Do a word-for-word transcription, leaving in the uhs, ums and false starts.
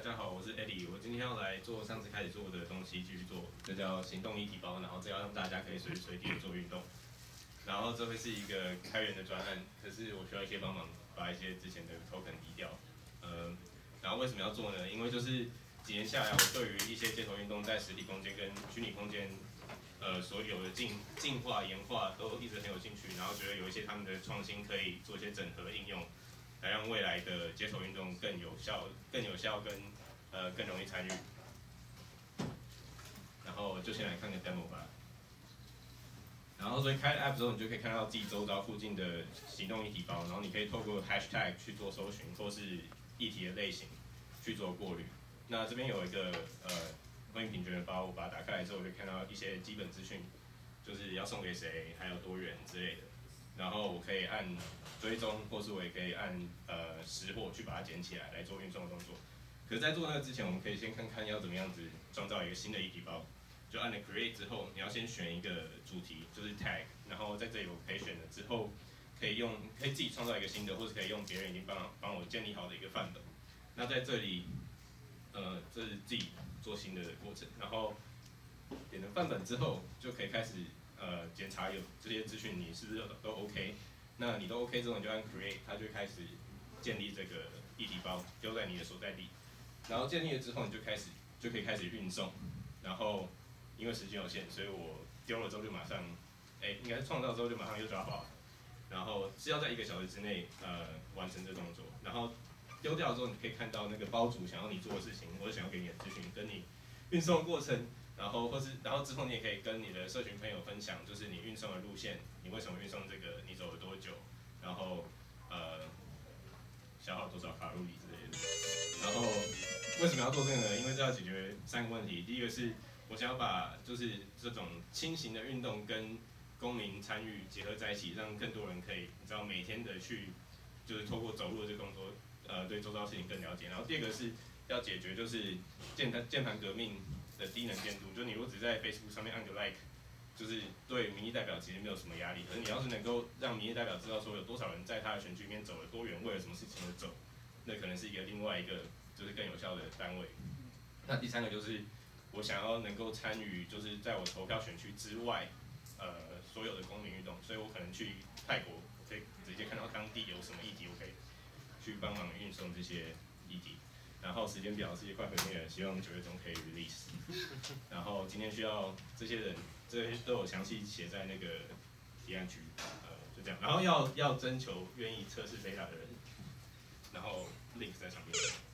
家好，我是 Eddie，我今天要来做上次开始做的东西，继续做，这叫行动一体包，然后这要让大家可以随时随地的做运动。然后这会是一个开源的专案，可是我需要一些帮忙，把一些之前的 token 移掉。呃，然后为什么要做呢？因为就是几年下来，我对于一些街头运动在实体空间跟虚拟空间，呃，所有的进进化演化都一直很有兴趣，然后觉得有一些他们的创新可以做一些整合应用。来让未来的街头运动更有效、更有效跟呃更容易参与。然后就先来看个 demo 吧。然后所以开了 app 之后，你就可以看到自己周遭附近的行动议题包，然后你可以透过 hashtag 去做搜寻，或是议题的类型去做过滤。那这边有一个呃婚姻平权的包，我把它打开来之后，就看到一些基本资讯，就是要送给谁，还有多远之类的。然后我可以按追踪，或是我也可以按呃识货去把它捡起来来做运送的动作。可是，在做那个之前，我们可以先看看要怎么样子创造一个新的议题包。就按了 Create 之后，你要先选一个主题，就是 Tag， 然后在这里我可以选了之后，可以用可以自己创造一个新的，或是可以用别人已经帮帮我建立好的一个范本。那在这里，呃，这是自己做新的过程。然后点了范本之后，就可以开始。呃，检查有这些资讯你是不是都 OK， 那你都 OK 之后，你就按 Create， 它就开始建立这个议题包，丢在你的所在地。然后建立了之后，你就开始就可以开始运送。然后因为时间有限，所以我丢了之后就马上，哎，应该是创造之后就马上又抓好。然后是要在一个小时之内呃完成这动作。然后丢掉之后，你可以看到那个包主想要你做的事情，或者想要给你的资讯，跟你运送过程。然后或是，然后之后你也可以跟你的社群朋友分享，就是你运送的路线，你为什么运送这个，你走了多久，然后呃消耗多少卡路里之类的。然后为什么要做这个呢？因为这要解决三个问题。第一个是我想要把就是这种轻型的运动跟公民参与结合在一起，让更多人可以你知道每天的去就是透过走路的这个动作，呃对周遭事情更了解。然后第二个是要解决就是键盘键盘革命的低能监督，就你如果只在 Facebook 上面按个 like， 就是对民意代表其实没有什么压力。而你要是能够让民意代表知道说有多少人在他的选区里面走了多远，为了什么事情而走，那可能是一个另外一个就是更有效的单位。那第三个就是我想要能够参与，就是在我投票选区之外，呃所有的公民运动，所以我可能去泰国，我可以直接看到当地有什么议题，我可以去帮忙运送这些议题。然后时间表是一块毁灭人，希望九月中可以 release。然后今天需要这些人，这些都有详细写在那个提案区，呃，就这样。然后要要征求愿意测试 beta 的人，然后 link 在上面。